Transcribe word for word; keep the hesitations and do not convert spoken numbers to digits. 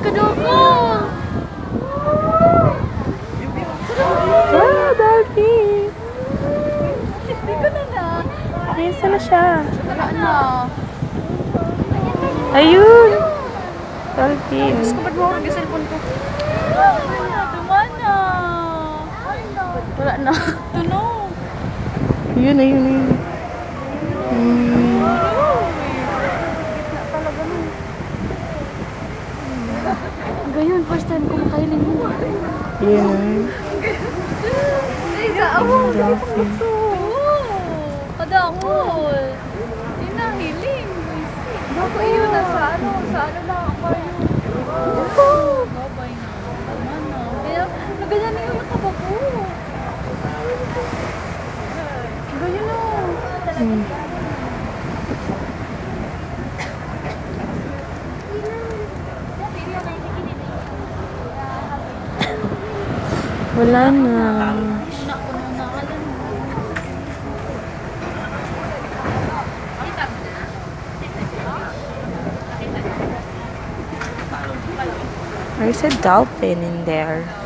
kadoko! Wow, dolphin! Hindi ko na na. Ayun na siya. Wala na. Ayun! Dolphin. Gusto ko ba't mo ako nag-cellphone ko? Tumana! Wala na. Tunog! Ayun, ayun, ayun. Hmm. Gayon, first time ko makahiling mo. Ayun, ayun. Ay, sa ako. Dolphin. Oo. Kadakol. Hindi na, hiling. Bako yun na sa ano, sa ano na aquarium. Oo. Babay na. Tama na. Kaya, naganyan na yung mata ko. Ganyan o. Hmm. Wala na. There's a dolphin in there.